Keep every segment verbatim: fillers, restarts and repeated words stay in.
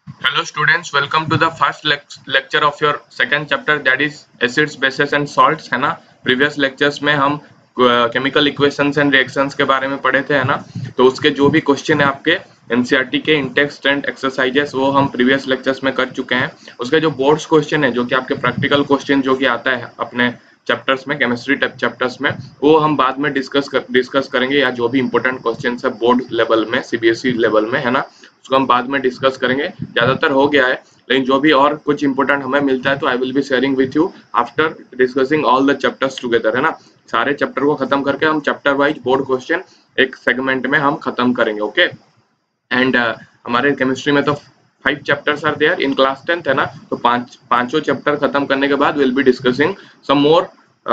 Hello students, welcome to the first lec- lecture of your second chapter, that is acids, bases and salts, है ना। previous lectures में हम chemical equations and reactions के बारे में पढ़े थे, है ना। तो उसके जो भी क्वेश्चन है आपके एनसीईआरटी के इंटेक्स्ट एंड एक्सरसाइजेस वो हम प्रीवियस लेक्चर्स में कर चुके हैं। उसके जो बोर्ड्स क्वेश्चन है, जो कि आपके प्रैक्टिकल क्वेश्चन जो कि आता है अपने चैप्टर्स में, केमिस्ट्री चैप्टर्स में, वो हम बाद में डिस्कस कर, डिस्कस करेंगे, या जो भी इंपॉर्टेंट क्वेश्चन है बोर्ड लेवल में, सीबीएसई लेवल में, है ना, उसको हम बाद में डिस्कस करेंगे। ज्यादातर हो गया है, लेकिन जो भी और कुछ इंपॉर्टेंट हमें मिलता है तो I will be sharing with you after discussing all the chapters together, है ना। सारे चैप्टर को खत्म करके हम चैप्टर वाइज बोर्ड क्वेश्चन एक सेगमेंट में हम खत्म करेंगे, ओके। एंड हमारे केमिस्ट्री में तो five chapters are there in class tenth, है ना। तो पांच पांचों चैप्टर खत्म करने के बाद will be discussing some more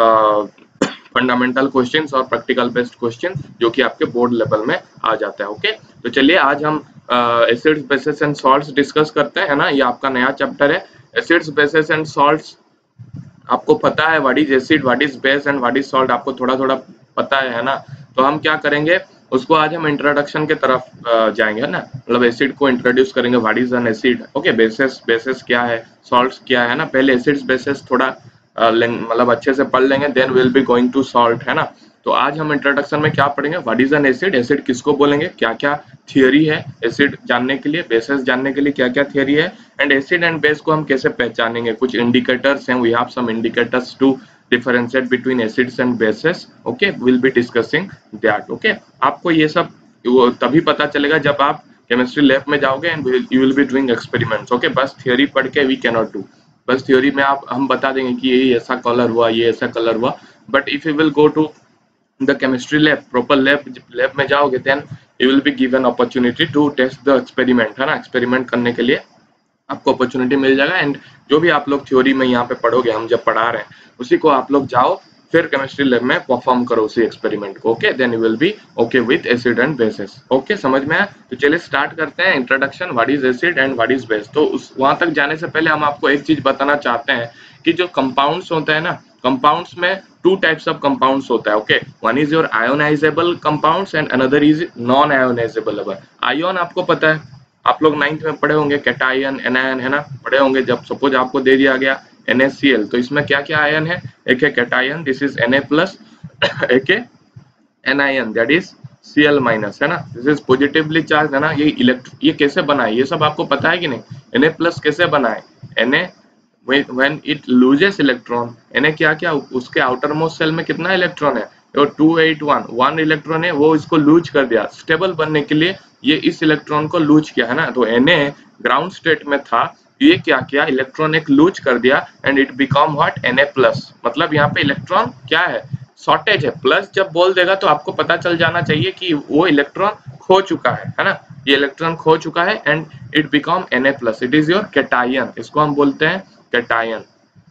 fundamental questions और प्रैक्टिकल बेस्ड क्वेश्चन जो कि आपके बोर्ड लेवल में आ जाता है, ओके। तो चलिए आज हम acids bases and salts discuss करते हैं, है ना। ये आपका नया चैप्टर है, एसिड्स बेसेस एंड सॉल्ट्स। आपको पता है what is acid, what is base and what is salt, आपको थोड़ा थोड़ा पता है है ना। तो हम क्या करेंगे, उसको आज हम इंट्रोडक्शन के तरफ जाएंगे, है ना। मतलब एसिड को इंट्रोड्यूस करेंगे, what is an acid, okay. Bases bases क्या है, सॉल्ट्स क्या है ना। पहले एसिड्स बेसेस थोड़ा मतलब अच्छे से पढ़ लेंगे, then will be going to salt, है ना। तो आज हम इंट्रोडक्शन में क्या पढ़ेंगे, what is an acid, acid किसको बोलेंगे, क्या क्या थियोरी है एसिड जानने के लिए, बेसेस जानने के लिए क्या क्या थियोरी है, एंड एसिड एंड बेस को हम कैसे पहचानेंगे, कुछ इंडिकेटर्स हैं, we have some indicators to differentiate between acids and bases, okay, we'll be discussing that, okay। आपको ये सब वो तभी पता चलेगा जब आप केमिस्ट्री लैब में जाओगे and you will be doing experiments, okay. बस थ्योरी पढ़ के वी कैन नॉट डू, बस थ्योरी में आप हम बता देंगे कि ये ऐसा कलर हुआ, ये ऐसा कलर हुआ, but if you will go to the chemistry lab, proper lab lab में जाओगे, then you will be given opportunity to test the experiment, है ना। एक्सपेरिमेंट करने के लिए आपको अपॉर्चुनिटी मिल जाएगा, एंड जो भी आप लोग थ्योरी में यहाँ पे पढ़ोगे, हम जब पढ़ा रहे हैं उसी को आप लोग जाओ फिर केमिस्ट्री लैब में परफॉर्म करो उसी एक्सपेरिमेंट को, okay. Then you will be okay with acid and bases, okay. समझ में आया? तो चलिए स्टार्ट करते हैं introduction, what is acid and what is base. तो उस वहां तक जाने से पहले हम आपको एक चीज बताना चाहते हैं कि जो कंपाउंड्स होते हैं ना, कंपाउंड्स में टू टाइप्स ऑफ कंपाउंड्स होता है, okay. One is your ionisable compounds and another is non ionisable. Ion आपको पता है, आप लोग नाइन्थ में पढ़े होंगे, कैटायन एनायन, है ना, पढ़े होंगे। जब सपोज आपको दे दिया गया एन ए सी एल, तो इसमें क्या क्या आयन है, एक है cation, this is Na plus, एक है anion, that is C L minus, है ना। दिस इज पॉजिटिवली चार्ज, है ना। ये इलेक्ट्रो ये कैसे बना है, ये सब आपको पता है कि नहीं। Na प्लस कैसे बना है, Na when it loses electron, Na क्या क्या उसके आउटर मोस्ट सेल में कितना इलेक्ट्रॉन है, तो two eight one, one electron है, वो इसको लूज कर दिया स्टेबल बनने के लिए, ये इस इलेक्ट्रॉन को लूज किया, है ना। तो Na ग्राउंड स्टेट में था, ये क्या किया, इलेक्ट्रॉन एक लूज कर दिया and it become what, Na plus. मतलब यहाँ पे इलेक्ट्रॉन क्या है, शॉर्टेज है। प्लस जब बोल देगा तो आपको पता चल जाना चाहिए कि वो इलेक्ट्रॉन खो चुका है, है ना। ये इलेक्ट्रॉन खो चुका है and it become Na plus, it is your cation, इसको हम बोलते हैं कैटायन।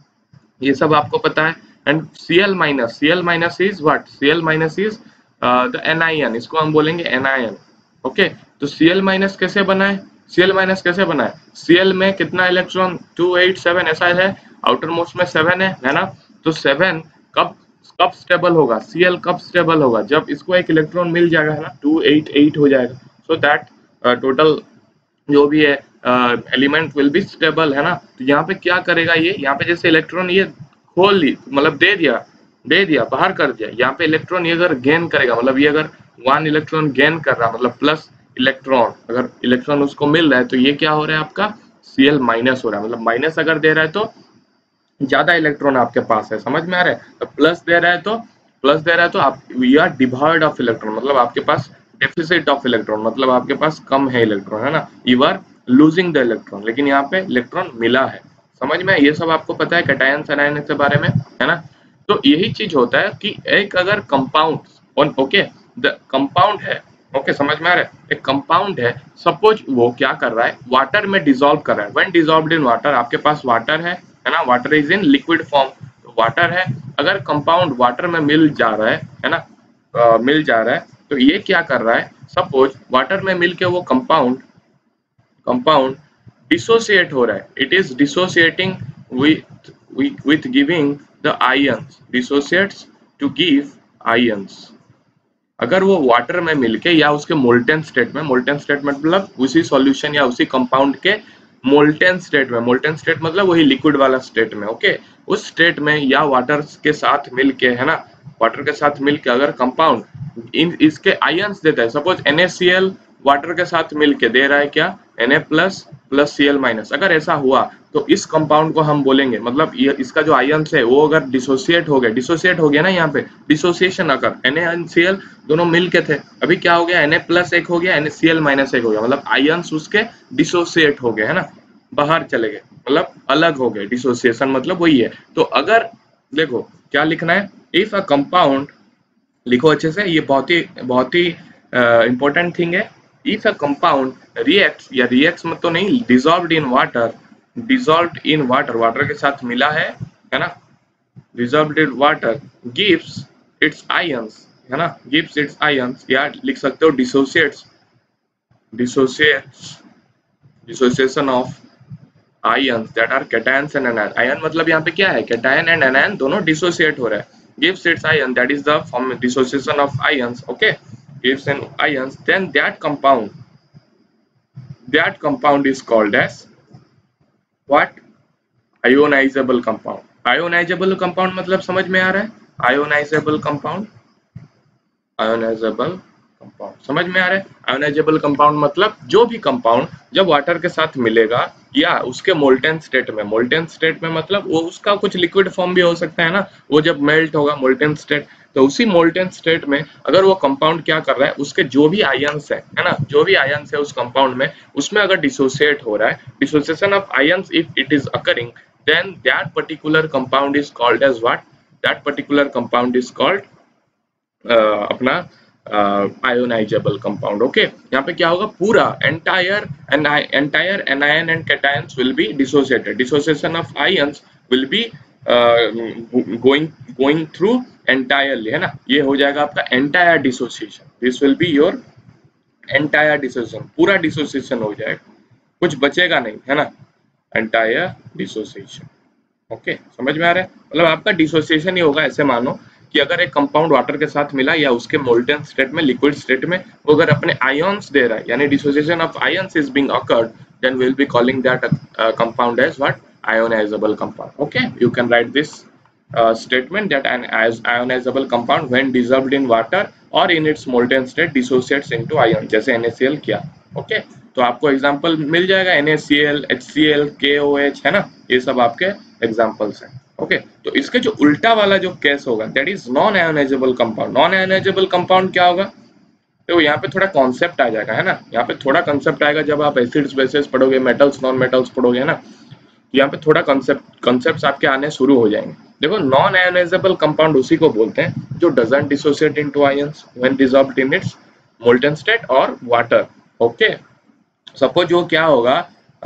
ये सब आपको पता है। And Cl minus, Cl minus is what, Cl minus is the anion, इसको हम बोलेंगे एनायन, ओके। तो Cl माइनस कैसे बना है, Cl माइनस कैसे बना है, Cl में कितना इलेक्ट्रॉन, टू एट सेवन, ऐसा है, आउटर मोस्ट में सेवन है, है ना। तो सेवन कब कब स्टेबल होगा, Cl कब स्टेबल होगा, जब इसको एक इलेक्ट्रॉन मिल जाएगा, है ना, टू एट एट हो जाएगा। सो दैट टोटल जो भी है एलिमेंट विल बी स्टेबल, है ना। तो यहाँ पे क्या करेगा, ये यहाँ पे जैसे इलेक्ट्रॉन ये खोल ली, मतलब दे दिया दे दिया बाहर कर दिया, यहाँ पे इलेक्ट्रॉन ये अगर गेन करेगा, मतलब ये अगर वन इलेक्ट्रॉन गेन कर रहा, मतलब प्लस इलेक्ट्रॉन, अगर इलेक्ट्रॉन उसको मिल रहा है, तो ये क्या हो रहा है आपका, Cl माइनस हो रहा है। मतलब माइनस अगर दे रहा है तो ज्यादा इलेक्ट्रॉन आपके पास है, समझ में आ रहा है। तो प्लस दे रहा है तो प्लस दे रहा है तो आप we are divide of electron, मतलब आपके पास डेफिसिट ऑफ इलेक्ट्रॉन, मतलब आपके पास कम है इलेक्ट्रॉन, है ना। You are losing the electron, लेकिन यहाँ पे इलेक्ट्रॉन मिला है, समझ में। ये सब आपको पता है कैटायन एनायन के बारे में, है ना। तो यही चीज होता है कि एक अगर कंपाउंड, ओके, द कंपाउंड है, ओके, समझ में आ रहा है। एक कंपाउंड है, सपोज वो क्या कर रहा है, वाटर में डिसॉल्व कर रहा है। व्हेन डिसॉल्व्ड इन वाटर, आपके पास वाटर है, है ना, water is in liquid form, तो वाटर है, अगर कंपाउंड वाटर में मिल जा रहा है है ना, आ, मिल जा रहा है, तो ये क्या कर रहा है, सपोज वाटर में मिल के वो कंपाउंड कंपाउंड डिसोसिएट हो रहा है, it is dissociating with with giving the ions, dissociates to give ions. अगर वो वाटर में मिलके या उसके मोल्टेन स्टेट में, मोल्टेन स्टेट मतलब उसी सॉल्यूशन या उसी कंपाउंड के मोल्टेन स्टेट में, मोल्टेन स्टेट मतलब वही लिक्विड वाला स्टेट में, ओके, उस स्टेट में या वाटर के साथ मिलके, है ना, वाटर के साथ मिलके अगर कंपाउंड इन इसके आयंस देता है, सपोज NaCl वाटर के साथ मिलके दे रहा है क्या, Na plus plus Cl minus, अगर ऐसा हुआ तो इस कंपाउंड को हम बोलेंगे, मतलब ये इसका जो आयंस है वो अगर डिसोसिएट हो गया, डिसोसिएट हो गया ना, यहाँ पे डिसोसिएशन अगर Na और Cl दोनों मिल के थे, अभी क्या हो गया, Na प्लस एक हो गया, NaCl माइनस एक हो गया, मतलब आयंस उसके डिसोसिएट हो गए, है ना, बाहर चले गए, मतलब अलग हो गए, डिसोसिएशन मतलब वही है। तो अगर देखो क्या लिखना है, इफ अ कंपाउंड, लिखो अच्छे से, ये बहुत ही बहुत ही इंपॉर्टेंट थिंग है, इफ अ कंपाउंड रिएक्ट्स, या रिएक्ट्स मत तो नहीं, dissolved in water, dissolved in water, water के साथ मिला है है ना, dissolved in water, gives its ions, है ना, गिव्स इट्स आयंस, या लिख सकते हो dissociates, dissociates, dissociation of ions that are cations and anion, ion मतलब यहाँ पे क्या है, cation and anion दोनों डिसोसिएट हो रहा है, gives its ion, that is the form dissociation of ions, okay, gives an ions, then that compound, that compound is called as what, ionizable compound, ionizable compound मतलब समझ में आ रहा है, ionizable compound, ionizable कंपाउंड समझ में आ रहा है, आयोनाइजेबल कंपाउंड मतलब जो भी कंपाउंड जब वाटर के साथ मिलेगा या उसके मोल्टेन स्टेट में, मोल्टेन स्टेट में मतलब वो उसका कुछ लिक्विड फॉर्म भी हो सकता है ना, वो जब मेल्ट होगा मोल्टेन स्टेट, तो उसी मोल्टेन स्टेट में अगर वो कंपाउंड क्या कर रहा है, उसके जो भी आयंस है है ना, जो भी आयंस है उस कंपाउंड में, उसमें अगर डिसोसिएट हो रहा है, dissociation of ions if it is occurring, then that particular compound is called as what, that particular compound is called अपना आयोनाइजेबल कंपाउंड, ओके। यहाँ पे क्या होगा, पूरा entire entire anion and cations will be dissociated, dissociation of ions will be going going through entirely, है ना, ये हो जाएगा आपका entire dissociation, this will be your entire dissociation, पूरा डिसोसिएशन हो जाएगा, कुछ बचेगा नहीं, है ना, एंटायर डिसोसिएशन, ओके, समझ में आ रहा है, मतलब आपका डिसोसिएशन ही होगा, ऐसे मानो कि अगर एक कंपाउंड वाटर के साथ मिला या उसके मोल्टेन स्टेट में, लिक्विड स्टेट में, वो अगर अपने आयंस दे रहा है, यानी dissociation of ions is being occurred, then we will be calling that compound as what, ionisable compound, okay. You can write this statement that an ionizable compound when dissolved in water or in its molten state dissociates into ion, जैसे NaCl किया, okay, तो आपको example मिल जाएगा, NaCl, HCl, KOH, है ना, ये सब आपके एग्जांपल्स हैं, ओके okay, तो इसके जो उल्टा वाला जो केस होगा, that is non ionisable compound, non ionisable compound क्या होगा, तो यहाँ पे थोड़ा कॉन्सेप्ट आ जाएगा, है ना, यहाँ पे थोड़ा कॉन्सेप्ट आएगा जब आप एसिड्स बेसिस पढ़ोगे, मेटल्स नॉन मेटल्स पढ़ोगे, है ना, यहाँ पे थोड़ा कॉन्सेप्ट कॉन्सेप्ट्स आपके आने शुरू हो जाएंगे। देखो नॉन आयोनाइजेबल कंपाउंड उसी को बोलते हैं जो doesn't dissociate into ions when dissolved in its molten state और वाटर, ओके। सपोज वो क्या होगा,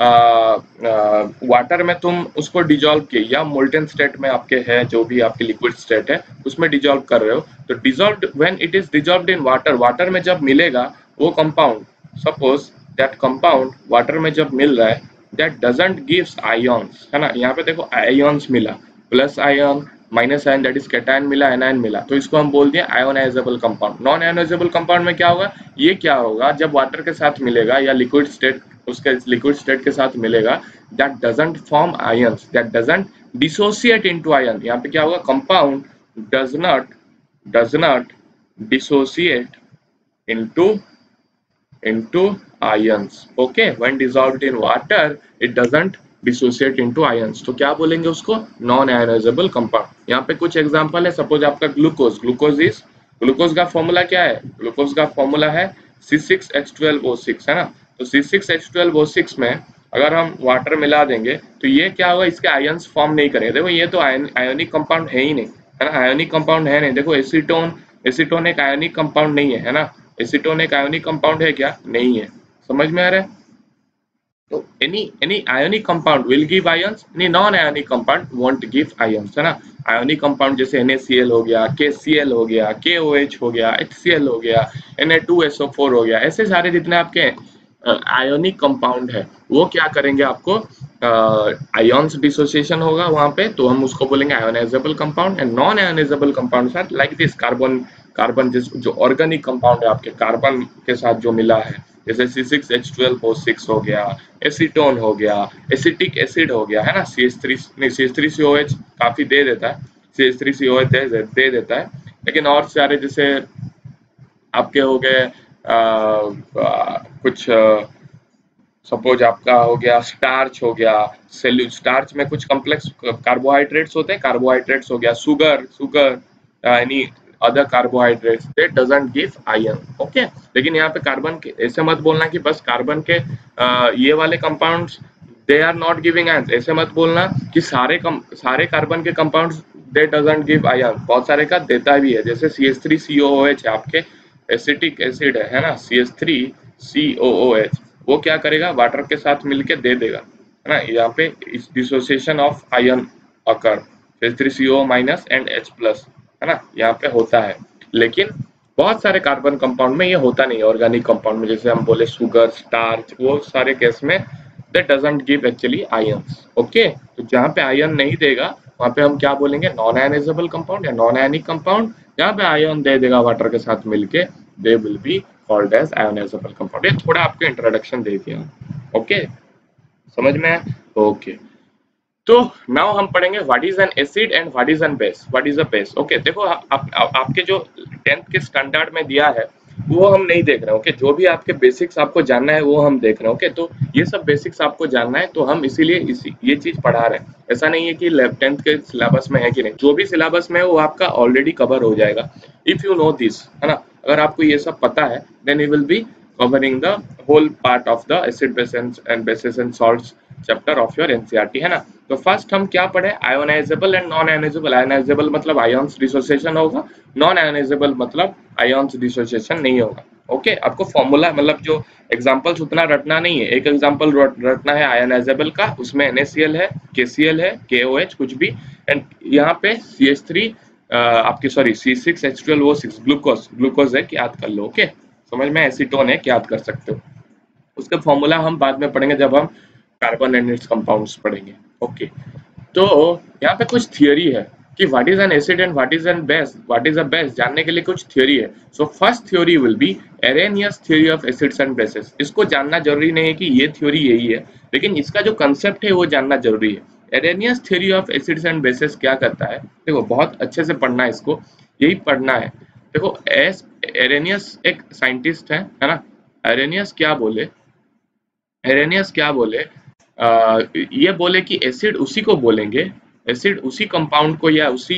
वाटर में तुम उसको डिजॉल्व किए या मोल्टेन स्टेट में आपके है, जो भी आपकी लिक्विड स्टेट है उसमें डिजॉल्व कर रहे हो, तो dissolved when it is dissolved in water, water में जब मिलेगा वो compound, suppose that compound water में जब मिल रहा है, दैट डजंट गिव्स आयंस, है ना, यहाँ पे देखो आयंस मिला, plus ion minus ion, that is cation मिला, एनायन मिला, तो इसको हम बोल दिए ionisable compound. Non ionisable compound में क्या होगा, ये क्या होगा, जब वाटर के साथ मिलेगा या लिक्विड स्टेट उसके लिक्विड स्टेट के साथ मिलेगा, that doesn't form ions, that doesn't dissociate into ion, यहाँ पे क्या होगा, compound does not does not dissociate into into ions, okay, when dissolved in water it doesn't dissociate into ions, तो क्या बोलेंगे उसको, नॉन आयोनाइजेबल कंपाउंड। यहाँ पे कुछ एग्जांपल है, सपोज आपका ग्लूकोज, ग्लूकोज इज, ग्लूकोज का फॉर्मूला क्या है, ग्लूकोज का फॉर्मूला है C six H twelve O six, है ना, तो C six H twelve O six में अगर हम वाटर मिला देंगे तो ये क्या होगा, इसके आयंस फॉर्म नहीं करेंगे, देखो ये तो आयोनिक कंपाउंड है ही नहीं, है ना, आयोनिक कंपाउंड है नहीं, देखो एसीटोन, एसीटोन एक आयोनिक कंपाउंड नहीं है, है ना, एसीटोन एक आयोनिक कंपाउंड है क्या, नहीं है, समझ में आ रहा है। तो any any ionic compound will give ions, any non ionic compound won't give ions, है ना। आयोनिक कंपाउंड जैसे NaCl हो गया, KCl हो गया, KOH हो गया, HCl हो गया, Na two S O four हो गया, ऐसे सारे जितने आपके आयोनिक कंपाउंड है वो क्या करेंगे, आपको आयंस डिसोसिएशन होगा वहां पे, तो हम उसको बोलेंगे ionisable compound. And non ionisable compounds are like this, carbon carbon जो ऑर्गेनिक कंपाउंड है आपके, कार्बन के साथ जो मिला है जैसे C six H twelve O six हो गया, एसीटोन हो गया, एसिटिक एसिड हो गया, है ना, सी एच थ्री नहीं C H three C O H काफी दे देता है, C H three C O H दे, दे देता है, लेकिन और सारे जैसे आपके हो गए कुछ सपोज आपका हो गया स्टार्च हो गया, सेल्यू स्टार्च में कुछ कॉम्प्लेक्स कार्बोहाइड्रेट्स होते हैं, कार्बोहाइड्रेट्स हो गया, sugar sugar any other carbohydrates that doesn't give ion, okay. लेकिन यहाँ पे कार्बन के ऐसे मत बोलना कि बस कार्बन के uh, ये वाले compounds they are not giving ion, ऐसे मत बोलना कि सारे कम सारे कार्बन के compounds they doesn't give ion, बहुत सारे का देता भी है, जैसे C H three C O O H है आपके एसिटिक एसिड है, है ना, C H three C O O H, वो क्या करेगा वाटर के साथ मिलके दे देगा, है ना, यहाँ पे इस dissociation of ion occur C H three C O minus and H plus, है ना, यहाँ पे होता है। लेकिन बहुत सारे कार्बन कंपाउंड में ये होता नहीं है, ऑर्गेनिक कंपाउंड में जैसे हम बोले शुगर स्टार्च, वो सारे केस में that doesn't give actually ions, okay. तो जहाँ पे आयन नहीं देगा वहाँ पे हम क्या बोलेंगे, नॉन आयनाइजेबल कंपाउंड या नॉन आयनिक कंपाउंड, जहाँ पे आयन दे देगा वाटर के साथ मिलके they will be called as ionisable compound. ये थोड़ा आपको इंट्रोडक्शन दे दिया, ओके, समझ में है, ओके। तो नाउ हम पढ़ेंगे what is an acid and what is an base, what is a base, okay. देखो आप, आप, आपके जो टेंथ के स्टैंडर्ड में दिया है वो हम नहीं देख रहे हैं, ओके, जो भी आपके बेसिक्स आपको जानना है वो हम देख रहे हैं, ओके। तो ये सब बेसिक्स आपको जानना है तो हम इसीलिए इसी ये चीज पढ़ा रहे हैं, ऐसा नहीं है कि टेंथ के सिलेबस में है कि नहीं, जो भी सिलेबस में है वो आपका ऑलरेडी कवर हो जाएगा इफ यू नो दिस, है ना। अगर आपको ये सब पता है then you will be covering the whole part of the acid base and bases and salts chapter of your NCERT, है ना। तो फर्स्ट हम क्या पढ़े, ionisable and non ionisable. Ionisable मतलब आयन्स डिसोसिएशन होगा, नॉन आयोनाइजेबल मतलब आयन्स डिसोसिएशन नहीं होगा, ओके। आपको फॉर्मूला मतलब जो एग्जांपल्स उतना रटना नहीं है, एक एग्जांपल रटना है आयोनाइजेबल का, उसमें एन ए सी एल है, के सी एल है, के ओ एच कुछ भी, एंड यहाँ पे सी एच थ्री आपकी sorry C six H twelve O six glucose glucose है, याद कर लो, ओके। समझ में, एसीटोन है, याद कर सकते हो। उसके फॉर्मूला हम बाद में पढ़ेंगे जब हम कार्बन एंड इट्स कंपाउंड्स पढ़ेंगे, ओके। तो यहाँ पे कुछ थियोरी है कि what is an acid and what is an base, what is a base जानने के लिए कुछ थियोरी है। So first theory will be Arrhenius theory of acids and bases. इसको जानना जरूरी नहीं है कि ये थ्योरी यही है, लेकिन इसका जो कंसेप्ट है वो जानना जरूरी है। Arrhenius theory of acids and bases क्या करता है, देखो बहुत अच्छे से पढ़ना है इसको, यही पढ़ना है। देखो एस एरेनियस एक साइंटिस्ट है, है ना। एरेनियस क्या बोले, एरेनियस क्या बोले आ, ये बोले कि एसिड उसी को बोलेंगे, एसिड उसी कंपाउंड को या उसी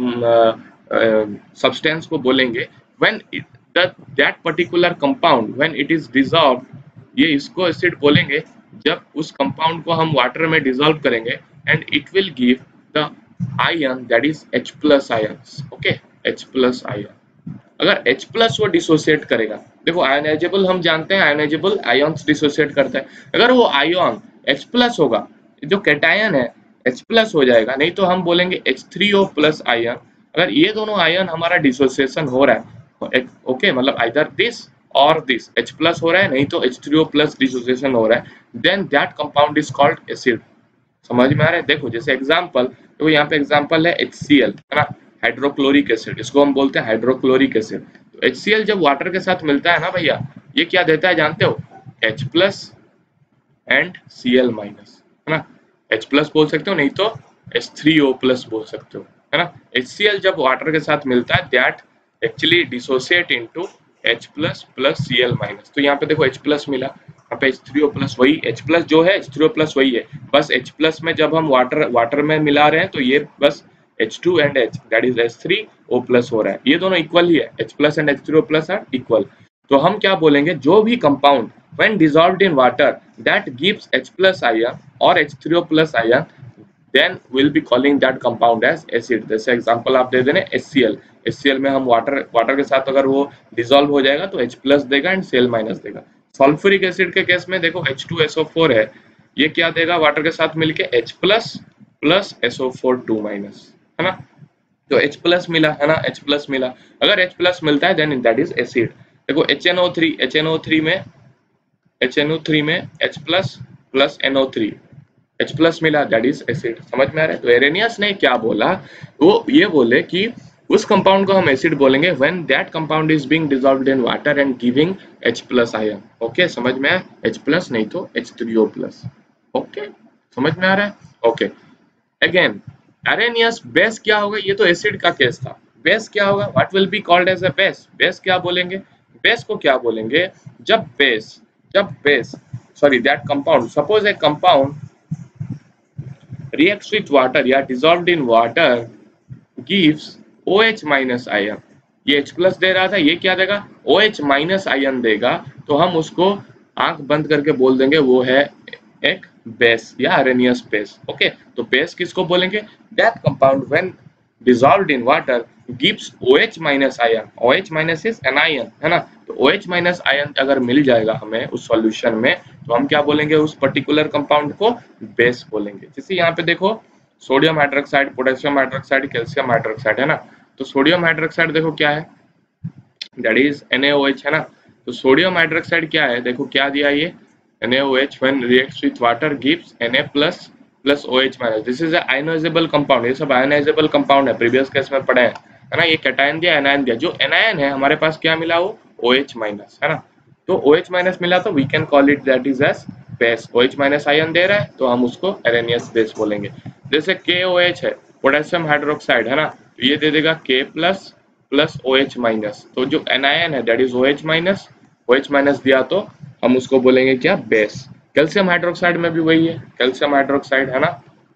सब्सटेंस को बोलेंगे when that particular compound when it is dissolve, ये इसको एसिड बोलेंगे जब उस कंपाउंड को हम वाटर में डिसॉल्व करेंगे and it will give the ion that is H plus ions, okay, H plus ion. अगर H प्लस वो डिसोसिएट करेगा, देखो आयोनाइजेबल हम जानते हैं, आयोनाइजेबल आयन्स डिसोसिएट करता है, अगर वो आयन H प्लस होगा, जो कैटायन है H प्लस हो जाएगा, नहीं तो हम बोलेंगे H three O plus ion. अगर ये दोनों आयन हमारा डिसोसिएशन हो रहा है, ओके, मतलब आइदर दिस और दिस H प्लस हो रहा है, नहीं तो H three O plus dissociation हो रहा है, then that compound is called acid. समझ में आ रहा है, देखो जैसे एग्जांपल, तो यहाँ पे एग्जांपल है एच सी एल, है ना, हाइड्रोक्लोरिक एसिड, इसको हम बोलते हैं हाइड्रोक्लोरिक एसिड। तो एच सी एल जब वाटर के साथ मिलता है ना भैया, ये क्या देता है जानते हो, H plus and C L minus, है ना, H प्लस बोल सकते हो, नहीं तो H थ्री O प्लस बोल सकते हो, है ना। एच सी एल जब वाटर के साथ मिलता है that actually dissociate into H plus plus C L minus. तो यहाँ पे देखो H प्लस मिला, यहाँ पे H थ्री O प्लस, वही H प्लस जो है H थ्री O प्लस वही है, बस H प्लस में जब हम वाटर वाटर में मिला रहे हैं तो ये बस H two and H that is H three O plus हो रहा है, ये दोनों इक्वल ही है, H plus and H three O plus are equal. तो हम क्या बोलेंगे, जो भी compound when dissolved in water that gives H plus ion or H three O plus ion, then we'll be calling that compound as acid। जैसे example आप दे देने H C L, H C L में हम water water के साथ अगर वो डिसॉल्व हो जाएगा तो H प्लस देगा एंड Cl माइनस देगा। सल्फ्यूरिक एसिड के केस में देखो H two S O four है, ये क्या देगा वाटर के साथ मिलके H plus plus S O four two minus, है ना। तो H प्लस मिला, है ना, H प्लस मिला, अगर H प्लस मिलता है देन दैट इज एसिड। देखो H N O three, H N O three में H N O थ्री में H plus plus N O three, H plus मिला दैट इज एसिड। समझ में आ रहा है। तो एरेनियस ने क्या बोला, वो ये बोले कि उस कंपाउंड को हम एसिड बोलेंगे when that compound is being dissolved in water and giving H plus ion. Okay, समझ में आया? H प्लस नहीं तो H three O plus. Okay, समझ में आ रहा है? ओके, अगेन अरेनियस बेस क्या होगा? ये तो एसिड का केस था। बेस क्या होगा? What will be called as a base? Base क्या बोलेंगे? बेस को क्या बोलेंगे? जब बेस जब base sorry that compound, suppose a compound reacts with water या dissolved in water gives OH minus ion। ये H प्लस दे रहा था, ये क्या देगा? OH minus ion देगा। तो हम उसको आंख बंद करके बोल देंगे वो है एक बेस या अरेनियस बेस। ओके, तो बेस किसको बोलेंगे? That compound when dissolved in water gives OH minus ion। OH minus is anion, है ना? तो OH minus ion अगर मिल जाएगा हमें उस सॉल्यूशन में, तो हम क्या बोलेंगे? उस पर्टिकुलर कंपाउंड को बेस बोलेंगे। जैसे यहाँ पे देखो sodium hydroxide, potassium hydroxide, calcium hydroxide, है ना? तो सोडियम हाइड्रोक्साइड देखो क्या है? दैट इज NaOH, है ना? तो सोडियम हाइड्रोक्साइड क्या है? देखो क्या दिया ये NaOH when reacts with water gives Na plus plus OH minus। This is ionisable compound. ये सब आयनाइजेबल कंपाउंड है, प्रीवियस केस में पढ़े हैं, है ना? ये कैटायन दिया, एनायन दिया। जो एनायन है हमारे पास क्या मिला? वो OH माइनस, है ना? तो OH माइनस मिला तो we can call it that is as base. OH minus ion दे रहा है तो हम उसको अरेनियस बेस बोलेंगे। जैसे KOH है, पोटेशियम हाइड्रोक्साइड, है ना? तो ये दे देगा K plus plus OH minus. तो जो एनायन है that is OH minus, OH minus दिया तो हम उसको बोलेंगे क्या? बेस। कैल्शियम हाइड्रोक्साइड में भी वही है, कैल्शियम हाइड्रोक्साइड, है ना?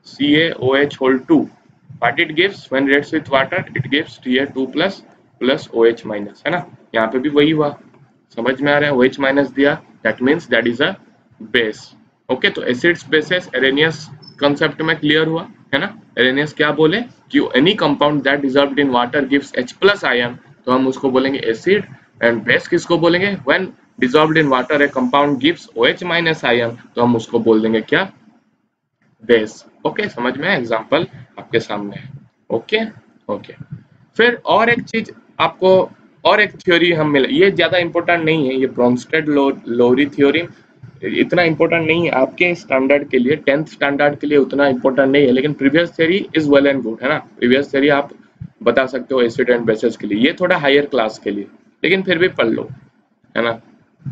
CaOH whole two, what it gives when reacts with water? It gives T A two plus plus OH minus, है ना? यहाँ पे भी वही हुआ, समझ में आ रहा है? OH minus दिया, that means that is a base। Okay, तो एसिड्स बेसेस अरेनियस कंसेप्ट में क्लियर हुआ, है ना? अरेनियस क्या बोले कि any compound that dissolved in water gives H plus ion, तो हम उसको बोलेंगे एसिड। एंड बेस किसको बोलेंगे? When dissolved in water a compound gives OH minus ion, तो हम उसको बोल देंगे क्या? बेस। ओके, समझ में? एग्जांपल आपके सामने है। ओके ओके, फिर और एक चीज आपको, और एक थ्योरी हम मिले, ये ज्यादा इंपॉर्टेंट नहीं है, ये ब्रोंस्टेड लोरी थ्योरी इतना इंपॉर्टेंट नहीं है आपके स्टैंडर्ड के लिए, टेंथ स्टैंडर्ड के लिए उतना इंपॉर्टेंट नहीं है, लेकिन previous theory is well and good, है ना? प्रीवियस थ्योरी आप बता सकते हो एसिड एंड बेसेस के लिए, ये थोड़ा हायर क्लास के लिए, लेकिन फिर भी पढ़ लो, है ना?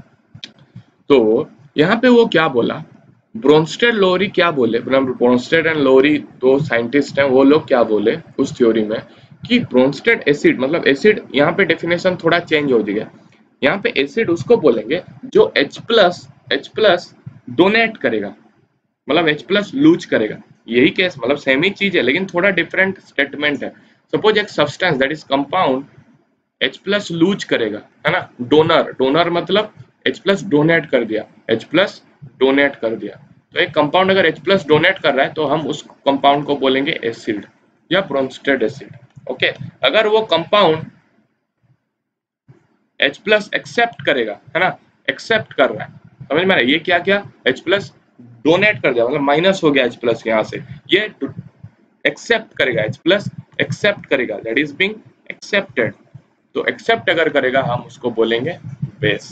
तो यहाँ पे वो क्या बोला, ब्रोंस्टेड लोरी क्या बोले, ब्रोंस्टेड एंड लोरी दो साइंटिस्ट हैं, वो लोग क्या बोले उस थ्योरी में कि ब्रोंस्टेड एसिड मतलब एसिड, यहाँ पे डेफिनेशन थोड़ा चेंज हो गया। यहाँ पे एसिड उसको बोलेंगे जो H plus H plus donate करेगा, मतलब H प्लस लूज करेगा। यही केस, मतलब सेम ही चीज है लेकिन थोड़ा डिफरेंट स्टेटमेंट है। सपोज एक substance that is compound H plus lose करेगा, है ना? डोनर, डोनर मतलब H प्लस डोनेट कर दिया, H प्लस डोनेट कर दिया। तो एक कंपाउंड अगर H प्लस डोनेट कर रहा है तो हम उस कंपाउंड को बोलेंगे एसिड या ब्रोंस्टेड एसिड। ओके, अगर वो कंपाउंड H प्लस एक्सेप्ट करेगा, है ना? एक्सेप्ट कर रहा है, समझ में आ रहा है? ये क्या क्या H प्लस डोनेट कर दिया, मतलब माइनस हो गया H प्लस यहाँ से, ये एक्सेप्ट करेगा, H प्लस एक्सेप्ट करेगा, दैट इज बीइंग एक्सेप्टेड। तो एक्सेप्ट अगर करेगा हम उसको बोलेंगे बेस।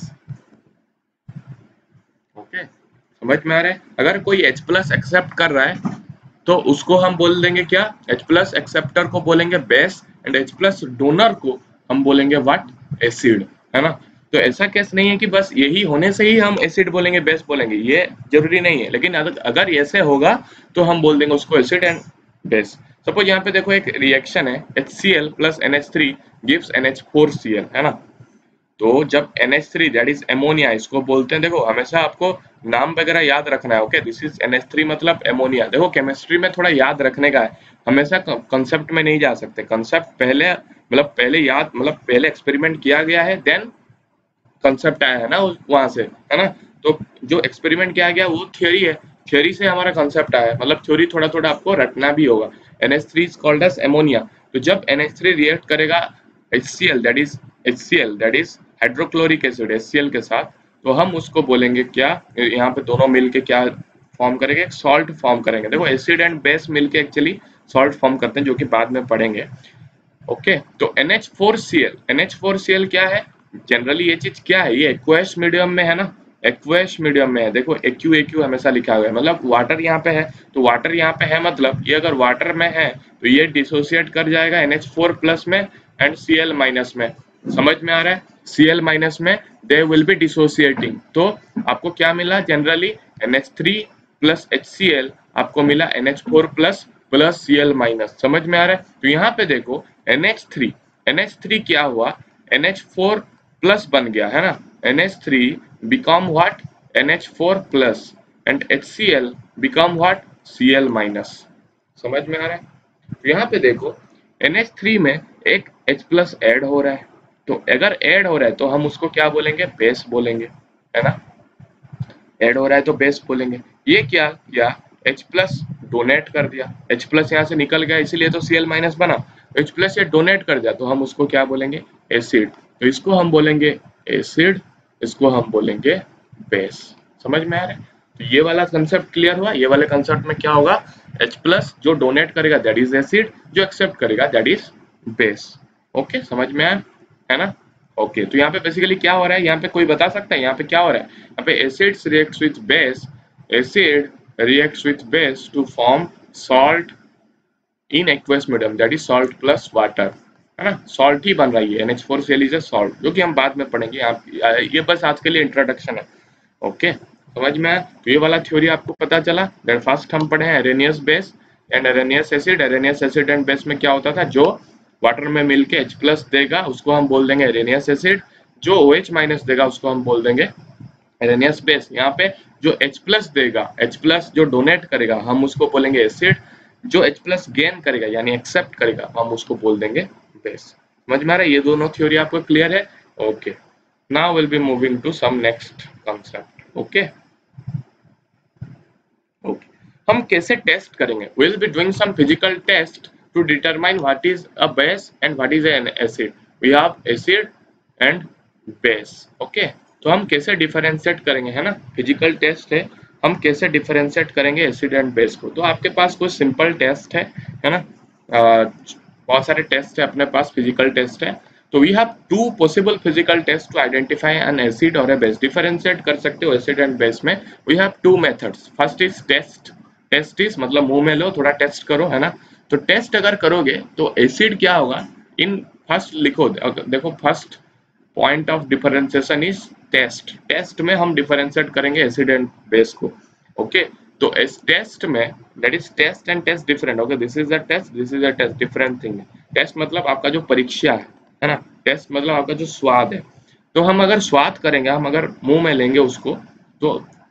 ओके, समझ में आ रहा है? अगर कोई H प्लस एक्सेप्ट कर रहा है तो उसको हम बोल देंगे क्या? H प्लस एक्सेप्टर को बोलेंगे base and H plus donor को हम बोलेंगे व्हाट? एसिड, है ना? तो ऐसा केस नहीं है कि बस यही होने से ही हम एसिड बोलेंगे बेस बोलेंगे, ये जरूरी नहीं है, लेकिन अगर ऐसे होगा तो हम बोल देंगे उसको एसिड एंड बेस। सपोज यहाँ पे देखो एक रिएक्शन है HCl plus N H three gives N H four C l, है ना? तो जब N H थ्री दैट इज एमोनिया, इसको बोलते हैं, देखो हमेशा आपको नाम वगैरह याद रखना है। Okay, this is N H three मतलब एमोनिया। देखो केमिस्ट्री में थोड़ा याद रखने का है, हमेशा कंसेप्ट में नहीं जा सकते। कंसेप्ट पहले मतलब पहले याद मतलब पहले एक्सपेरिमेंट किया गया है, देन कंसेप्ट आया है ना वहां से, है ना? तो जो एक्सपेरिमेंट किया गया वो थ्योरी है, थ्योरी से हमारा कंसेप्ट आया है, मतलब थ्योरी थोड़ा थोड़ा आपको रटना भी होगा। N H three is called as ammonia. तो जब N H थ्री रिएक्ट करेगा HCl that is HCl that is hydrochloric acid HCl के साथ, तो हम उसको बोलेंगे क्या? यहाँ पे दोनों मिलके क्या फॉर्म करेंगे? एक सॉल्ट फॉर्म करेंगे। देखो एसिड एंड बेस मिलके एक्चुअली सॉल्ट फॉर्म करते हैं, जो कि बाद में पढ़ेंगे। ओके, तो N H four C l N H four C l क्या है? जनरली ये चीज क्या है? ये एक्वस मीडियम में है ना, एक्वेस मीडियम में है, देखो एक्यू एक्यू हमेशा लिखा हुआ है, मतलब वाटर यहाँ पे है तो वाटर यहाँ पे है, मतलब ये अगर वाटर में है तो ये डिसोसिएट कर जाएगा एन एच फोर प्लस में एंड सी एल माइनस में। समझ में आ रहा है? सी एल माइनस में दे विल बी डिसोसिएटिंग, तो आपको क्या मिला generally N H three plus H C L, आपको मिला N H four plus plus C L minus. समझ में आ रहा है? तो यहाँ पे देखो N H three N H three क्या हुआ, एन एच फोर प्लस बन गया है ना, N H three become what N H four plus and H C L become what C L minus। समझ में आ रहा है? तो यहाँ पे देखो एन एच थ्री में एक H plus ऐड हो रहा है, तो अगर ऐड हो रहा है तो हम उसको क्या बोलेंगे, बेस बोलेंगे, है ना, ऐड हो रहा है तो बेस बोलेंगे। ये क्या किया, H plus डोनेट कर दिया, H plus यहाँ से निकल गया इसीलिए तो सी एल माइनस बना, H plus ये डोनेट कर दिया तो हम उसको क्या बोलेंगे, एसिड, तो इसको हम बोलेंगे एसिड, इसको हम बोलेंगे बेस। समझ में आ रहा है? तो ये वाला कंसेप्ट क्लियर हुआ। ये वाले कंसेप्ट में क्या होगा, H प्लस जो डोनेट करेगा दैट इज एसिड, जो एक्सेप्ट करेगा दैट इज बेस। ओके, समझ में आया है ना? ओके, तो यहाँ पे बेसिकली क्या हो रहा है, यहाँ पे कोई बता सकता है यहाँ पे क्या हो रहा है? यहाँ पे acids reacts with base, acid reacts with base to form salt in aqueous medium that is salt plus water, है ना, सॉल्ट ही बन रही है, N H four C L is a salt, जो कि हम बाद में पढ़ेंगे। आप ये बस आज के लिए इंट्रोडक्शन है। ओके, समझ में आया? तो ये वाला थ्योरी आपको पता चला। देन फर्स्ट हम पढ़े हैं Arrhenius base and Arrhenius acid. Arrhenius acid and base में क्या होता था, जो वाटर में मिलके H प्लस देगा उसको हम बोल देंगे एरेनियस एसिड, जो OH माइनस देगा उसको हम बोल देंगे एरेनियस बेस। यहाँ पे जो H प्लस देगा, H प्लस जो डोनेट करेगा हम उसको बोलेंगे एसिड, जो H प्लस गेन करेगा यानी एक्सेप्ट करेगा हम उसको बोल देंगे बेस। समझ में आ रहा है? ये दोनों थ्योरी आपको क्लियर है? Okay, now will be moving to some next concept. Okay okay, हम कैसे टेस्ट करेंगे, we will be doing some physical test to determine what is a base and what is an acid. We have acid and base. Okay, तो हम कैसे differentiate करेंगे, है ना, physical test है, हम कैसे डिफरेंशिएट करेंगे एसिड एंड बेस को। तो आपके पास कुछ सिंपल टेस्ट है, है ना, uh, बहुत सारे टेस्ट है अपने पास, फिजिकल टेस्ट है। तो we have two possible physical test to identify an acid और ए बेस। डिफरेंशिएट कर सकते हो एसिड एंड बेस में। We have two methods. First is taste, taste is मतलब मुंह में लो, थोड़ा टेस्ट करो, है ना। तो टेस्ट अगर करोगे तो एसिड क्या होगा, इन फर्स्ट लिखो, देखो first point of differentiation is taste. Taste में हम डिफरेंशिएट करेंगे एसिड एंड बेस को। ओके, तो इस टेस्ट में that is taste and test different. Okay, this is a taste, this is a test, different thing है। टेस्ट मतलब आपका जो परीक्षा है, है ना, टेस्ट मतलब आपका जो स्वाद है। तो हम अगर स्वाद करेंगे, हम अगर मुंह में लेंगे उसको, तो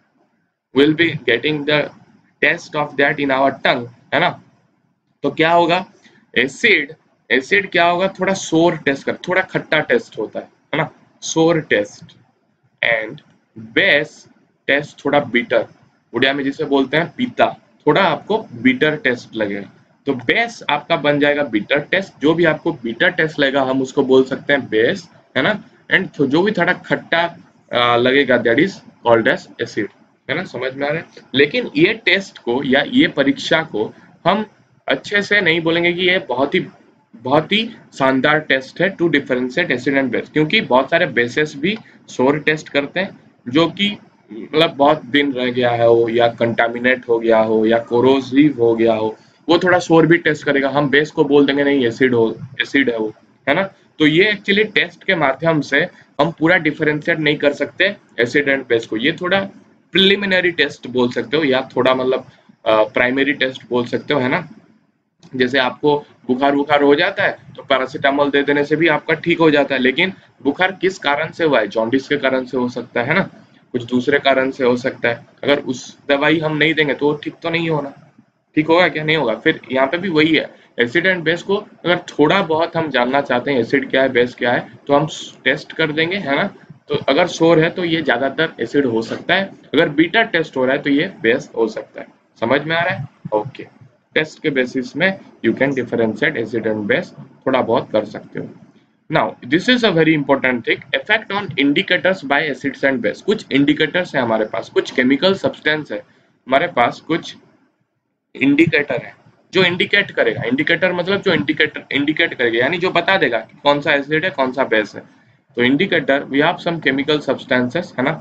will be getting the taste of that in our tongue, है ना। तो क्या होगा, एसिड एसिड क्या होगा, थोड़ा सोर टेस्ट कर, थोड़ा खट्टा टेस्ट होता है, है ना, sour taste. And base taste थोड़ा बीटर, उड़िया में जिसे बोलते हैं पीता, थोड़ा आपको बीटर टेस्ट लगेगा। तो बेस आपका बन जाएगा बीटर टेस्ट, जो भी आपको बीटर टेस्ट लगेगा हम उसको बोल सकते हैं बेस, है ना। एंड तो जो भी थोड़ा खट्टा लगेगा that is called as acid, है ना। समझ में आ रहा है? लेकिन ये टेस्ट को या ये परीक्षा को हम अच्छे से नहीं बोलेंगे कि ये बहुत ही बहुत ही शानदार टेस्ट है to differentiate acid and base, क्योंकि बहुत सारे बेसेस भी सोर टेस्ट करते हैं, जो कि मतलब बहुत दिन रह गया है हो, या कंटामिनेट हो गया हो, या कोरोसिव हो गया हो, वो थोड़ा सोर भी टेस्ट करेगा। हम बेस को बोल देंगे नहीं एसिड हो, एसिड है वो, है ना। तो ये एक्चुअली टेस्ट के माध्यम से हम पूरा डिफरेंशिएट नहीं कर सकते एसिड एंड बेस को। ये थोड़ा प्रिलिमिनरी टेस्ट बोल सकते हो, या थोड़ा मतलब प्राइमरी टेस्ट बोल सकते हो, है ना। जैसे आपको बुखार बुखार हो जाता है तो पैरासीटामोल दे देने से भी आपका ठीक हो जाता है, लेकिन बुखार किस कारण से हुआ है, जॉन्डिस के कारण से हो सकता है ना, कुछ दूसरे कारण से हो सकता है। अगर उस दवाई हम नहीं देंगे तो ठीक तो नहीं होना, ठीक होगा क्या, नहीं होगा। फिर यहाँ पे भी वही है, एसिड एंड बेस को अगर थोड़ा बहुत हम जानना चाहते हैं एसिड क्या है बेस क्या है, तो हम टेस्ट कर देंगे, है ना। तो अगर सोर है तो ये ज्यादातर एसिड हो सकता है, अगर बीटा टेस्ट हो रहा है तो ये बेस हो सकता है। समझ में आ रहा है? ओके, टेस्ट के बेसिस में you can differentiate acid and base, थोड़ा बहुत कर सकते हो। Now this is a very important thing, effect on indicators by acids and base. कुछ इंडिकेटर्स है हमारे पास, कुछ केमिकल सब्सटेंस है हमारे पास, कुछ इंडिकेटर है जो इंडिकेट करेगा। इंडिकेटर मतलब जो इंडिकेटर इंडिकेट करेगा, यानी जो बता देगा कि कौन सा एसिड है कौन सा बेस है। तो indicator we have some chemical substances, है ना,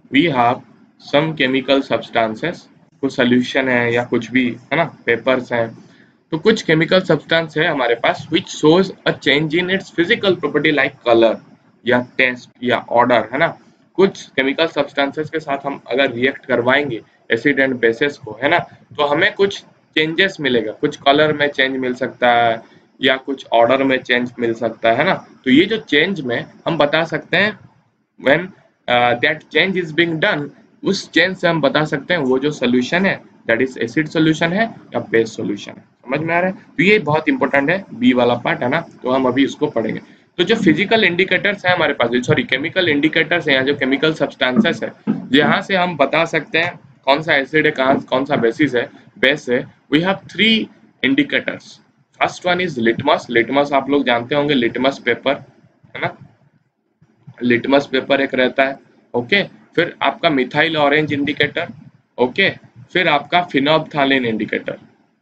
we have some chemical substances, कुछ सोल्यूशन है या कुछ भी है ना, पेपर्स हैं, तो कुछ केमिकल सब्सटेंस है हमारे पास which shows a change in its physical property like colour या टेस्ट या ऑर्डर, है ना। कुछ केमिकल सब्सटेंसेस के साथ हम अगर रिएक्ट करवाएंगे एसिड एंड बेसिस को, है ना, तो हमें कुछ चेंजेस मिलेगा, कुछ कलर में चेंज मिल सकता है या कुछ ऑर्डर में चेंज मिल सकता है ना। तो ये जो चेंज में हम बता सकते हैं when uh, that change is being done, उस चेंज से हम बता सकते हैं वो जो सोल्यूशन है दैट इज एसिड सोल्यूशन है या बेस सोल्यूशन है। समझ में आ रहा है? तो ये बहुत इंपॉर्टेंट है, बी वाला पार्ट, है ना, तो हम अभी इसको पढ़ेंगे। तो जो फिजिकल इंडिकेटर्स है हमारे पास, सॉरी केमिकल इंडिकेटर्स है या जो केमिकल सब्सटेंसेस है जहाँ से हम बता सकते हैं कौन सा एसिड है, कहाँ कौन सा बेसिस है, बेस है, we have three indicators. First one is litmus. Litmus आप लोग जानते होंगे, लिटमस पेपर, है ना, लिटमस पेपर एक रहता है। ओके, फिर आपका मिथाइल ऑरेंज इंडिकेटर, ओके, फिर आपका फिनोल्फथालीन इंडिकेटर।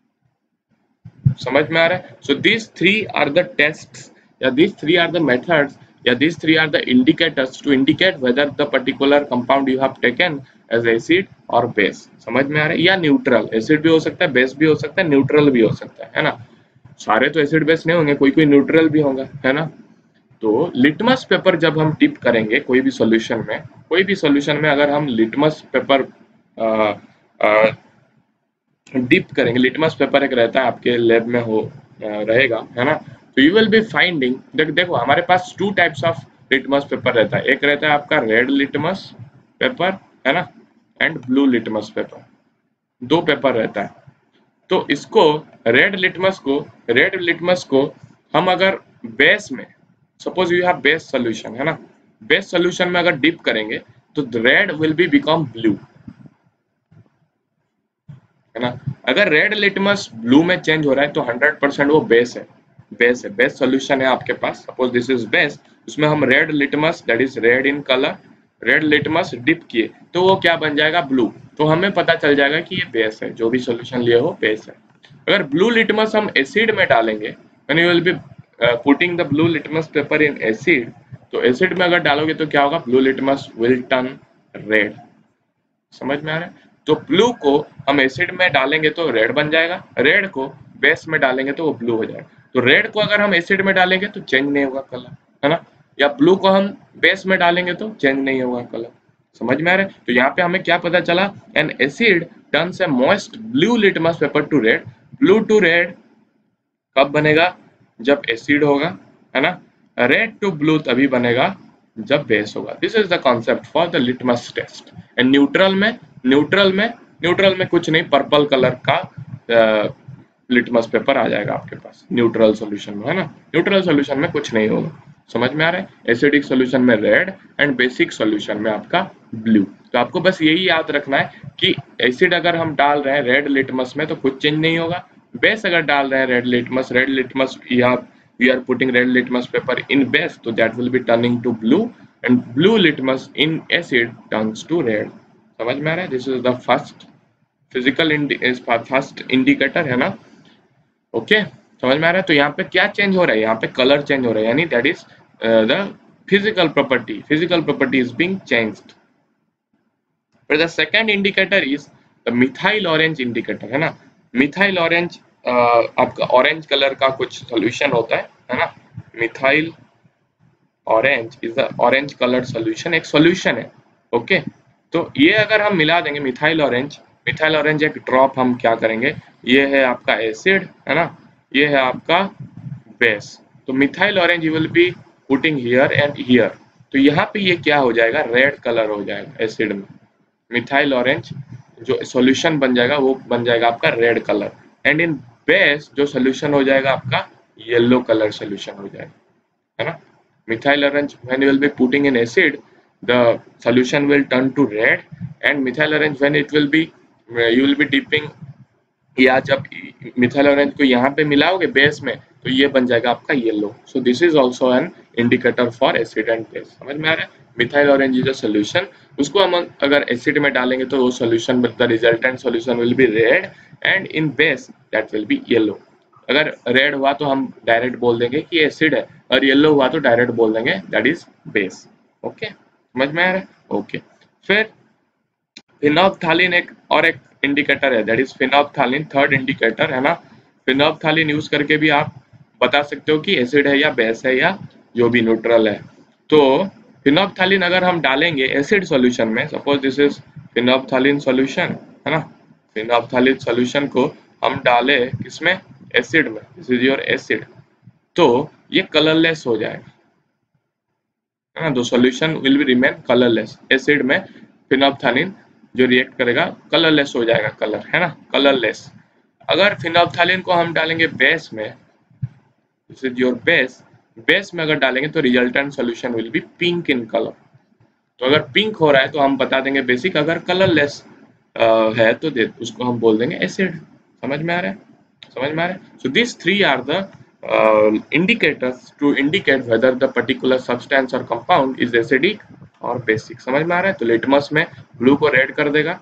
समझ में आ रहा है? So this three are the tests या this three are the methods या this three are the indicators to indicate whether the particular compound you have taken as acid और बेस। समझ में आ रहा है? या न्यूट्रल, एसिड भी हो सकता है, बेस भी हो सकता है, न्यूट्रल भी हो सकता है, है ना। सारे तो एसिड बेस नहीं होंगे, कोई कोई न्यूट्रल भी होगा, है ना। तो लिटमस पेपर जब हम डिप करेंगे कोई भी सॉल्यूशन में, कोई भी सॉल्यूशन में अगर हम लिटमस पेपर डिप करेंगे, लिटमस पेपर एक रहता है आपके लैब में हो आ, रहेगा, है ना, तो यू विल बी फाइंडिंग, देख देखो हमारे पास two types of litmus paper रहता है। एक रहता है आपका रेड लिटमस पेपर, है ना, एंड ब्लू लिटमस पेपर, दो पेपर रहता है। तो इसको रेड लिटमस को रेड लिटमस को हम अगर बेस में, suppose you have base solution, है ना, बेस सोल्यूशन में अगर डिप करेंगे तो red will be become blue, है ना। अगर रेड लिटमस ब्लू में चेंज हो रहा है तो हंड्रेड परसेंट वो बेस है, बेस है, बेस सोल्यूशन है आपके पास। सपोज दिस इज बेस, उसमें हम red litmus that is red in colour, red litmus dip किए तो वो क्या बन जाएगा, ब्लू। तो हमें पता चल जाएगा कि ये बेस है, जो भी सोल्यूशन लिए हो बेस है। अगर ब्लू लिटमस हम एसिड में डालेंगे, when you will be putting the blue litmus paper in acid, तो एसिड में अगर डालोगे तो क्या होगा, blue litmus will turn red. समझ में आ रहा है? तो ब्लू को हम एसिड में डालेंगे तो रेड बन जाएगा, रेड को बेस में डालेंगे तो वो ब्लू हो जाएगा। तो रेड को अगर हम एसिड में डालेंगे तो चेंज नहीं होगा कलर, है ना, या ब्लू को हम बेस में डालेंगे तो चेंज नहीं होगा कलर। समझ में आ रहा है? तो यहाँ पे हमें क्या पता चला, an acid turns a moist blue litmus paper to red. Blue to red कब बनेगा, जब एसिड होगा, है ना। रेड टू ब्लू तभी बनेगा जब बेस होगा। This is the concept for the litmus test. And neutral में न्यूट्रल में न्यूट्रल में कुछ नहीं, पर्पल कलर का लिटमस पेपर आ जाएगा आपके पास न्यूट्रल सॉल्यूशन में, है ना। न्यूट्रल सॉल्यूशन में कुछ नहीं होगा। समझ में आ रहा है? एसिडिक सॉल्यूशन में रेड एंड बेसिक सॉल्यूशन में आपका ब्लू। तो आपको बस यही याद रखना है कि एसिड अगर हम डाल रहे हैं रेड लिटमस में तो कुछ चेंज नहीं होगा, बेस अगर डाल रहे हैं रेड लिटमस रेड लिटमस या we are putting red litmus paper in base, so that will be turning to blue, and blue litmus in acid turns to red. समझ में आ रहा है? This is the first physical is first indicator, है ना। Okay okay? समझ में आ रहा है? तो यहाँ पे क्या चेंज हो रहा है, यहाँ पे कलर चेंज हो रहा है, यानी that is the physical property, physical property is being changed. But the second indicator is the methyl orange indicator, है ना। मिथाइल ऑरेंज uh, आपका ऑरेंज कलर का कुछ सोल्यूशन होता है, है ना। Methyl orange is the orange colour solution, एक सोल्यूशन है। ओके, तो ये अगर हम मिला देंगे मिथाइल ऑरेंज, मिथाइल ऑरेंज एक ड्रॉप हम क्या करेंगे, ये है आपका एसिड, है ना, ये है आपका बेस। तो methyl orange you will be putting here and here, तो यहाँ पे ये क्या हो जाएगा, रेड कलर हो जाएगा एसिड में। मिथाइल ऑरेंज जो सॉल्यूशन बन जाएगा वो बन जाएगा आपका red colour, and in base जो सॉल्यूशन हो जाएगा आपका येलो कलर सॉल्यूशन हो जाएगा, है ना। Methyl orange when you will be putting in acid the solution will turn to red, and methyl orange when it will be you will be dipping, या जब मिथाइल ऑरेंज को यहाँ पे मिलाओगे base में तो ये बन जाएगा आपका yellow. So this is also an indicator for acid and base. समझ में आ रहा है? Methyl orange is a solution, उसको हम अगर एसिड में डालेंगे तो वो solution the resultant solution will be red and in base that will be yellow. अगर रेड हुआ तो हम डायरेक्ट बोल देंगे कि एसिड है, और येलो हुआ तो डायरेक्ट बोल देंगे दैट इज बेस। ओके, समझ में आ रहा है? ओके, फिर फिनोप्थालीन एक और एक इंडिकेटर है, that is phenolphthalein, third indicator है ना। फिनोप्थालीन यूज करके भी आप बता सकते हो कि एसिड है या बेस है या जो भी न्यूट्रल है। तो फिनोप्थालीन अगर हम डालेंगे एसिड सॉल्यूशन में, suppose this is phenolphthalein solution है ना, फिनोप्थालीन सॉल्यूशन को हम डाले किसमें, एसिड में, दिस इज योर एसिड, तो ये कलरलेस हो जाएगा है ना, the solution will be remain colourless. Acid में फिनोप्थालीन जो रिएक्ट करेगा कलरलेस हो जाएगा, कलर है ना, कलरलेस। अगर फिनोप्थालीन को हम डालेंगे बेस में, this is your base, base में अगर डालेंगे तो resultant solution will be pink in colour. तो अगर पिंक हो रहा है तो हम बता देंगे बेसिक, अगर कलरलेस है तो दे, उसको हम बोल देंगे एसिड। समझ में आ रहा है, समझ में आ रहा है। So this three are the indicators to indicate whether the particular substance और कंपाउंड इज एसिडिक और बेसिक। समझ में आ रहा है। तो लिटमस में ब्लू को रेड कर देगा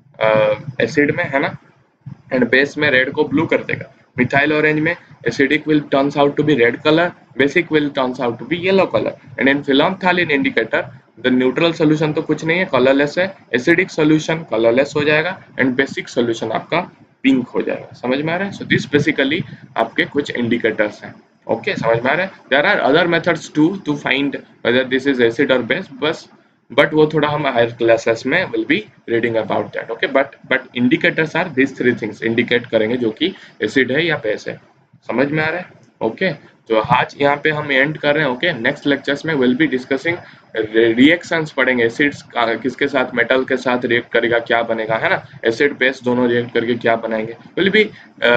एसिड uh, में है ना, एंड बेस में रेड को ब्लू कर देगा। मिथाइल ऑरेंज में acidic will turns out to be red colour, basic will turns out to be yellow colour. And in phenolphthalein indicator the neutral solution तो कुछ नहीं है, कलरलेस है, एसिडिक सोल्यूशन कलरलेस हो जाएगा एंड बेसिक सोल्यूशन आपका pink हो जाएगा। समझ में आ रहा है। सो दिस बेसिकली आपके कुछ इंडिकेटर्स हैं। ओके okay, समझ में आ रहा है। There are other methods to to find whether this is acid और बेस, बस बट वो थोड़ा हम हायर क्लासेस में will be reading about that. Okay, but but indicators are this three things, indicate करेंगे जो कि एसिड है या बेस है। समझ में आ रहा है। ओके okay, तो आज यहाँ पे हम एंड कर रहे हैं। ओके, नेक्स्ट लेक्चर्स में विल बी डिस्कसिंग रिएक्शंस पढ़ेंगे, एसिड्स किसके साथ, मेटल के साथ रिएक्ट करेगा क्या बनेगा है ना, एसिड बेस दोनों रिएक्ट करके क्या बनाएंगे। Will be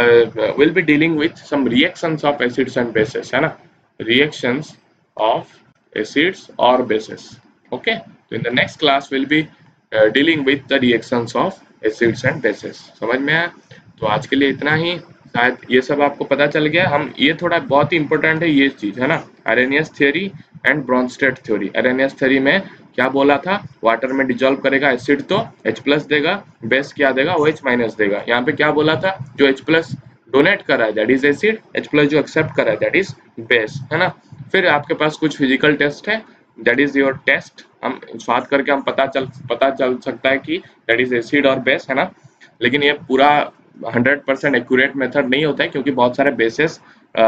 will be dealing with some reactions of acids and bases है ना, रिएक्शंस ऑफ एसिड्स और बेसेस। ओके, तो in the next class will be dealing with the reactions of acids and bases. समझ में आया। तो आज के लिए इतना ही, शायद ये सब आपको पता चल गया। हम ये थोड़ा बहुत ही इंपॉर्टेंट है ये चीज है ना, Arrhenius theory and Bronsted theory. Arrhenius theory में क्या बोला था, वाटर में डिजोल्व करेगा एसिड तो H प्लस देगा, बेस क्या देगा, OH माइनस देगा। यहाँ पे क्या बोला था, जो H प्लस डोनेट कर रहा है that is acid, H plus जो एक्सेप्ट कर रहा है दैट इज बेस है ना। फिर आपके पास कुछ फिजिकल टेस्ट है, दैट इज योर टेस्ट, हम स्वाद करके हम पता चल पता चल सकता है कि दैट इज एसिड और बेस है ना। लेकिन ये पूरा हंड्रेड परसेंट एक्यूरेट मेथड नहीं होता है, क्योंकि बहुत सारे बेसिस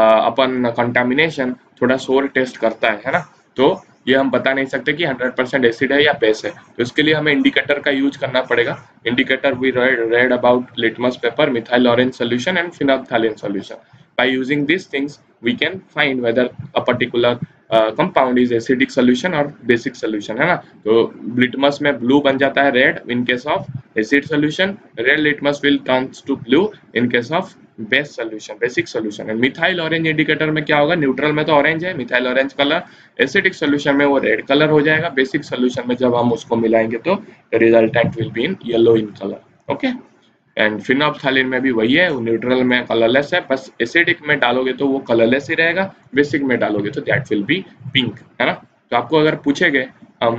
अपन कंटामिनेशन थोड़ा सोर टेस्ट करता है है ना। तो ये हम बता नहीं सकते कि हंड्रेड परसेंट एसिड है या बेस है। तो इसके लिए हमें इंडिकेटर का यूज करना पड़ेगा। Indicator we read about litmus paper, methyl orange solution and phenolphthalein solution. By using these things we can find whether a particular uh, compound is acidic solution or basic solution है ना। तो litmus में blue बन जाता है red in case of acid solution, red litmus will turns to blue in case of base solution, basic solution। and methyl orange indicator में क्या होगा, न्यूट्रल में तो ऑरेंज है, methyl orange colour, acidic solution में वो रेड कलर हो जाएगा, बेसिक सोल्यूशन में जब हम उसको मिलाएंगे तो resultant will be in yellow in colour. Okay, and phenolphthalein में भी वही है, न्यूट्रल में कलरलेस है, बस एसिडिक में डालोगे तो वो कलरलेस ही रहेगा, बेसिक में डालोगे तो दैट विल बी पिंक है ना। तो आपको अगर पूछेंगे हम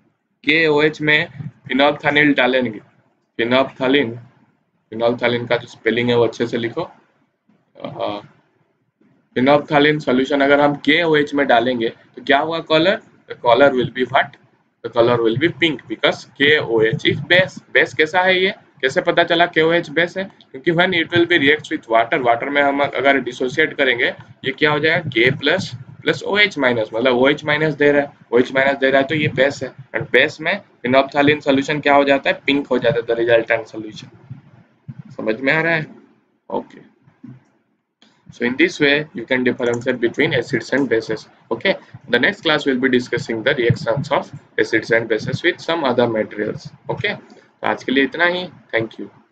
KOH में फिनोप्थालीन डालेंगे, फिनोप्थालीन फिनोप्थालीन का जो स्पेलिंग है वो अच्छे से लिखो। फिनोप्थालीन सॉल्यूशन अगर हम KOH में डालेंगे तो क्या होगा, colour, the colour will be what, the colour will be pink because KOH is base. Base कैसा है, ये कैसे पता चला KOH बेस है, क्योंकि when it will be reacts with water, water में हम अगर डिसोसिएट करेंगे ये क्या हो जाएगा, K plus plus OH minus, मतलब OH माइनस दे रहा है, OH माइनस दे रहा है तो ये बेस है। एंड बेस में फिनोप्थालीन सॉल्यूशन क्या हो जाता है, पिंक हो जाता है, द रिजल्टेंट सॉल्यूशन। समझ में आ रहा है। Okay, so in this way you can differentiate between acids and bases. Okay, the next class will be discussing the reactions of acids and bases with some other materials. Okay, तो आज के लिए इतना ही, थैंक यू।